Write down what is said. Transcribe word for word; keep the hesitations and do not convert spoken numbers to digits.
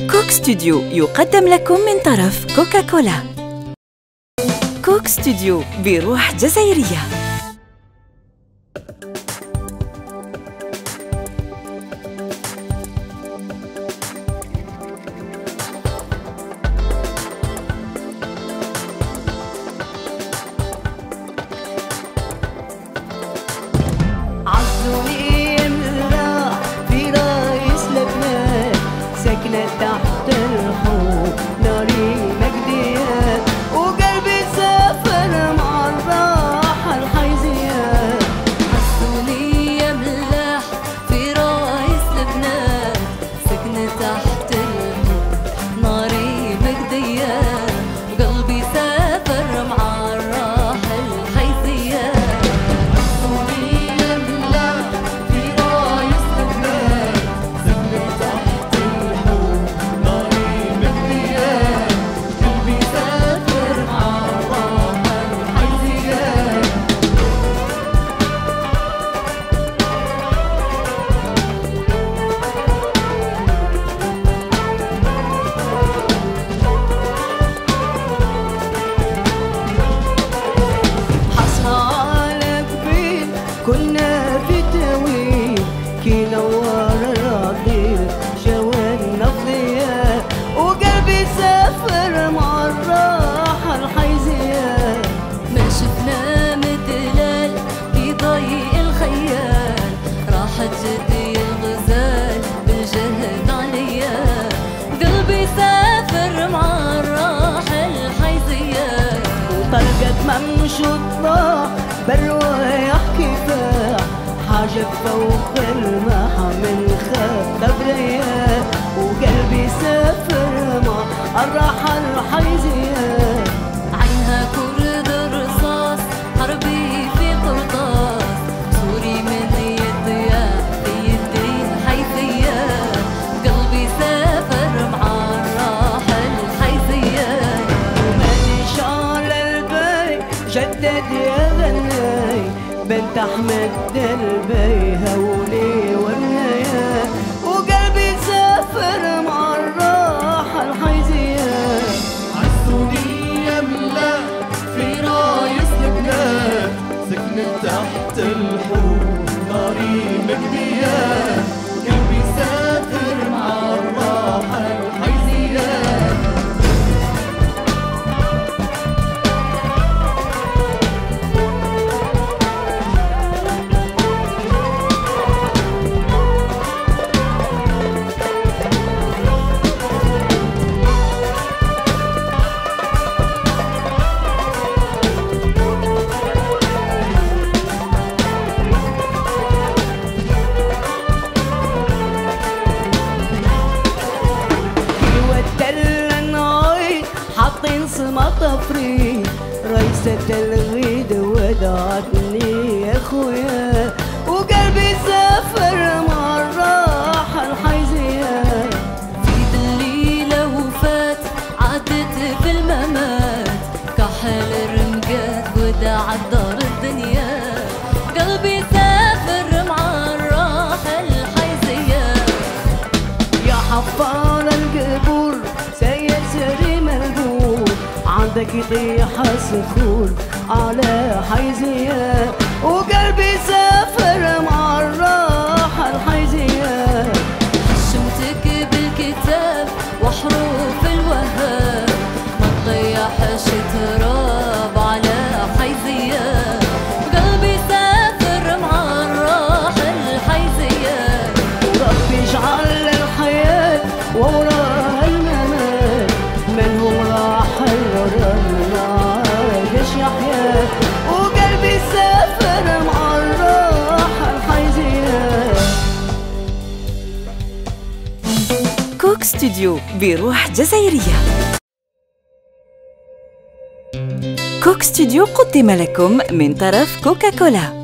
كوك ستوديو يقدم لكم من طرف كوكاكولا. كوك ستوديو بروح جزائرية. عزوني يملا في رايس لبنان، ساكنة تحت الحوض ناري مجديات، وقلبي سافر مع الراحة الحيزيات. عزوني يملاح في رايس لبنان، ساكنة تحت الحوض ناري مجديات، وقلبي سافر مع الراحة الحيزيات. كنا في تويل كي نور الرضيع شوالنا فضيات، وقلبي سافر مع الراحة الحيزيات. ما شفنا مدلال كي ضيق الخيال، راحت جدي الغزال بالجهد عليا، قلبي سافر مع الراحة الحيزيات. وطلقت ممشو الطاح بالروايح كفاح، حاجة فوق الماحة من خط بريات، وقلبي سافر مع الراحة الحيزيات. عينها كرد الرصاص حربي في قرطاس، سوري من يضيع في يدي حيثيات، قلبي سافر مع الراحة الحيزيات. وماني شعل البي جدد يا غناي، بنت احمد دربي هولي والنيات، وقلبي سافر مع الراحة الحيزيات. عزوني يملا في رايس لبنان، سكنة تحت الحوض ناري مجديات، قلبي سافر مع الراحة الحيزيات. حاطين سما طفري رئيسة الغيد ودعتني يا خويا، وقلبي سافر مع الراحة الحيزيات. في دليلة وفات عدت في الممات، كحل الرمقات ودعت دار الدنيا، قلبي سافر مع الراحة الحيزيات. يا حفار القبور سيسري ملبور، عندك يطيح الصخور على حيزيات، وقلبي سافر مع الراحة الحيزيات. حشمتك بالكتاب وحروف الوهاب، ما تضيعش تراب على حيزيات، قلبي سافر مع الراحة الحيزيات. وربي اجعل الحياة ووراها الممات، من هو راح الرمل عايش يحيا، وقلبي سافر مع الراحة الحيزيات. كوك ستوديو بروح جزائرية. كوك ستوديو قدم لكم من طرف كوكاكولا.